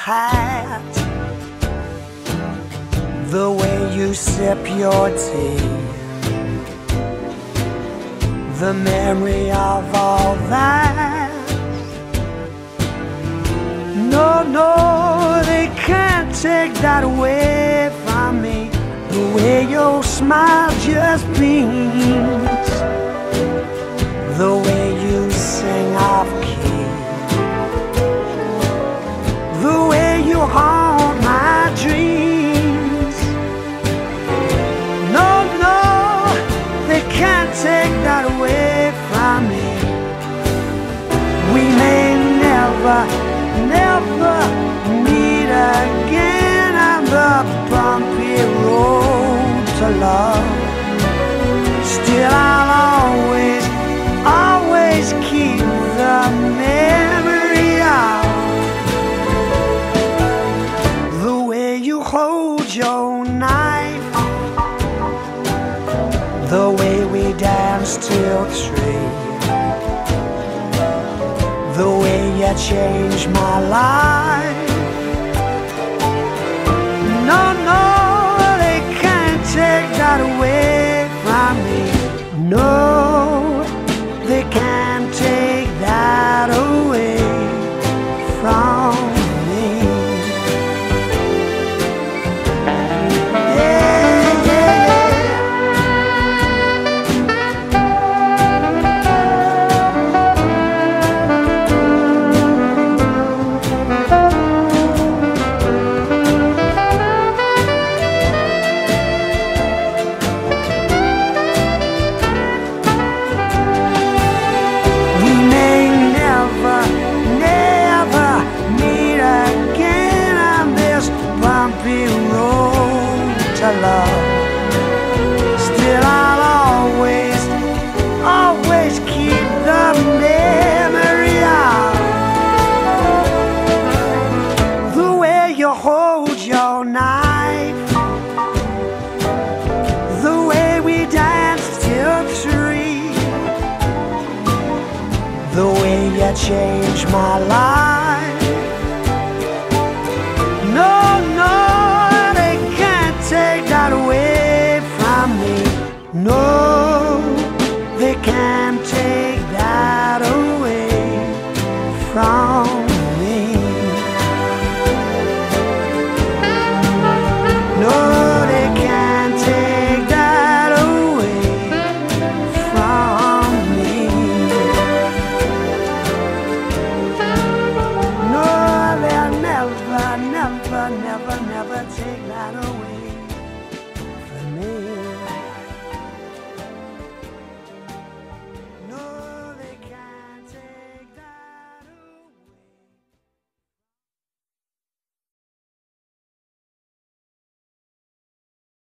hat, the way you sip your tea, the memory of all that. No, no, they can't take that away from me. The way your smile just beams, the way you sing off key, the way you haunt my dreams. No, no, they can't take that away from me. We may never meet again on the bumpy road to love. Still I'll always keep the memory of the way you hold your knife, the way we danced till 3, the way you changed my life. No, no, they can't take that away from me. No, they can't take that away from me. Yeah, yeah, love. Still I'll always keep the memory of the way you hold your knife, the way we danced till 3, the way you changed my life. No, no, take that away from me. No, they can't take that away from me. No, they can't take that away from me. No, they'll never take that away.